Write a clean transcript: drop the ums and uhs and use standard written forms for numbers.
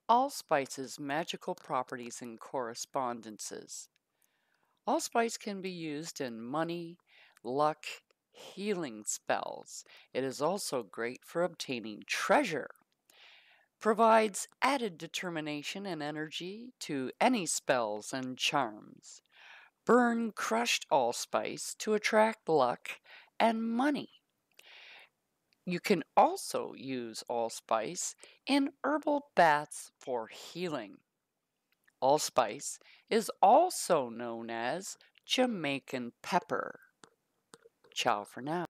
Allspice's magical properties and correspondences. Allspice can be used in money, luck, healing spells. It is also great for obtaining treasure. Provides added determination and energy to any spells and charms. Burn crushed allspice to attract luck and money. You can also use allspice in herbal baths for healing. Allspice is also known as Jamaican pepper. Ciao for now.